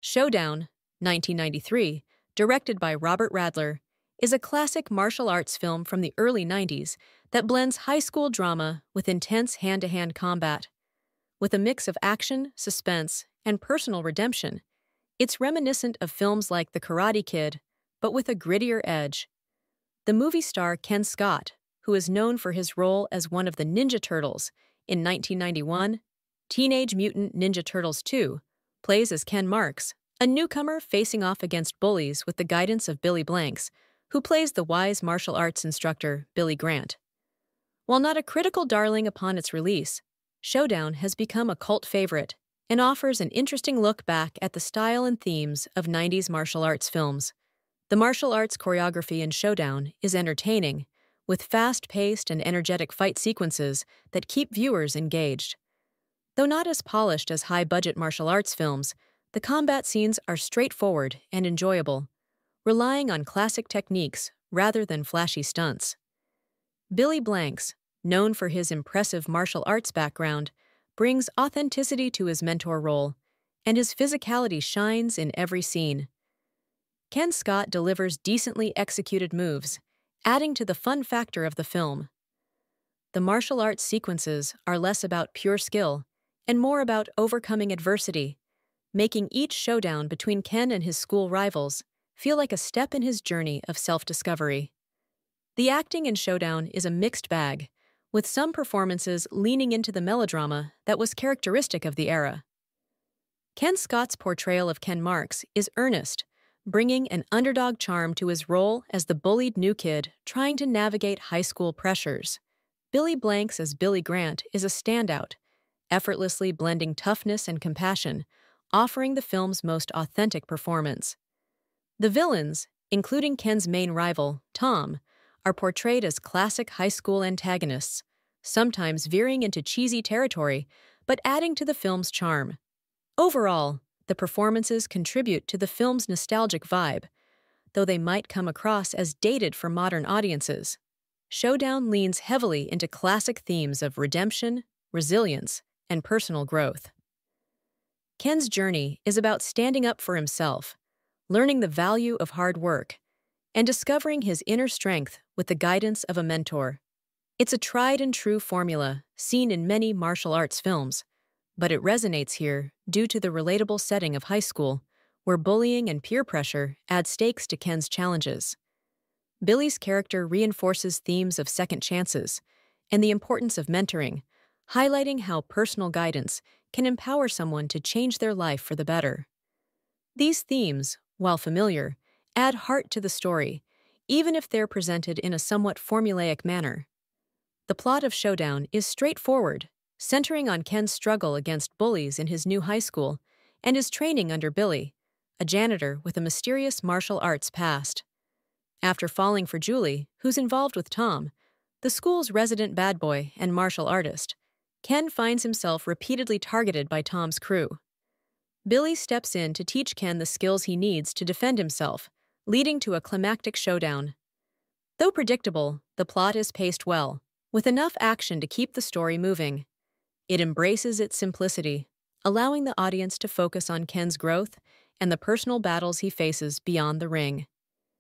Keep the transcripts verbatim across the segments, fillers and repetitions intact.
Showdown, nineteen ninety-three, directed by Robert Radler, is a classic martial arts film from the early nineties that blends high school drama with intense hand-to-hand combat. With a mix of action, suspense, and personal redemption, it's reminiscent of films like The Karate Kid, but with a grittier edge. The movie star Ken Scott, who is known for his role as one of the Ninja Turtles in nineteen ninety-one, Teenage Mutant Ninja Turtles two, plays as Ken Marks, a newcomer facing off against bullies with the guidance of Billy Blanks, who plays the wise martial arts instructor Billy Grant. While not a critical darling upon its release, Showdown has become a cult favorite and offers an interesting look back at the style and themes of nineties martial arts films. The martial arts choreography in Showdown is entertaining, with fast-paced and energetic fight sequences that keep viewers engaged. Though not as polished as high-budget martial arts films, the combat scenes are straightforward and enjoyable, relying on classic techniques rather than flashy stunts. Billy Blanks, known for his impressive martial arts background, brings authenticity to his mentor role, and his physicality shines in every scene. Ken Scott delivers decently executed moves, adding to the fun factor of the film. The martial arts sequences are less about pure skill and more about overcoming adversity, making each showdown between Ken and his school rivals feel like a step in his journey of self-discovery. The acting in Showdown is a mixed bag, with some performances leaning into the melodrama that was characteristic of the era. Ken Scott's portrayal of Ken Marks is earnest, bringing an underdog charm to his role as the bullied new kid trying to navigate high school pressures. Billy Blanks as Billy Grant is a standout, effortlessly blending toughness and compassion, offering the film's most authentic performance. The villains, including Ken's main rival, Tom, are portrayed as classic high school antagonists, sometimes veering into cheesy territory, but adding to the film's charm. Overall, the performances contribute to the film's nostalgic vibe, though they might come across as dated for modern audiences. Showdown leans heavily into classic themes of redemption, resilience, and personal growth. Ken's journey is about standing up for himself, learning the value of hard work, and discovering his inner strength with the guidance of a mentor. It's a tried-and-true formula seen in many martial arts films, but it resonates here due to the relatable setting of high school, where bullying and peer pressure add stakes to Ken's challenges. Billy's character reinforces themes of second chances and the importance of mentoring, highlighting how personal guidance can empower someone to change their life for the better. These themes, while familiar, add heart to the story, even if they're presented in a somewhat formulaic manner. The plot of Showdown is straightforward, centering on Ken's struggle against bullies in his new high school and his training under Billy, a janitor with a mysterious martial arts past. After falling for Julie, who's involved with Tom, the school's resident bad boy and martial artist, Ken finds himself repeatedly targeted by Tom's crew. Billy steps in to teach Ken the skills he needs to defend himself, leading to a climactic showdown. Though predictable, the plot is paced well, with enough action to keep the story moving. It embraces its simplicity, allowing the audience to focus on Ken's growth and the personal battles he faces beyond the ring.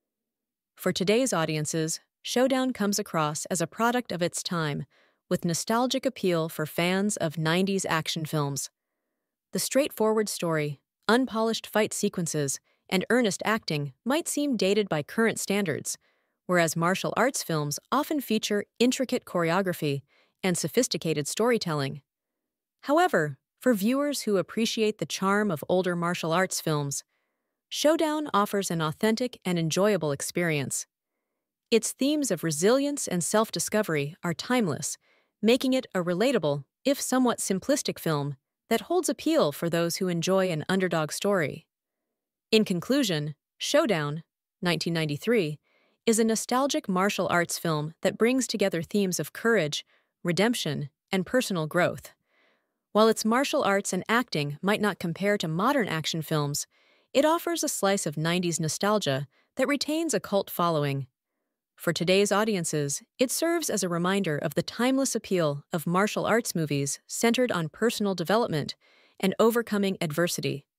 For today's audiences, Showdown comes across as a product of its time, with nostalgic appeal for fans of nineties action films. The straightforward story, unpolished fight sequences, and earnest acting might seem dated by current standards, whereas martial arts films often feature intricate choreography and sophisticated storytelling. However, for viewers who appreciate the charm of older martial arts films, Showdown offers an authentic and enjoyable experience. Its themes of resilience and self-discovery are timeless, making it a relatable, if somewhat simplistic film that holds appeal for those who enjoy an underdog story. In conclusion, Showdown, nineteen ninety-three, is a nostalgic martial arts film that brings together themes of courage, redemption, and personal growth. While its martial arts and acting might not compare to modern action films, it offers a slice of nineties nostalgia that retains a cult following. For today's audiences, it serves as a reminder of the timeless appeal of martial arts movies centered on personal development and overcoming adversity.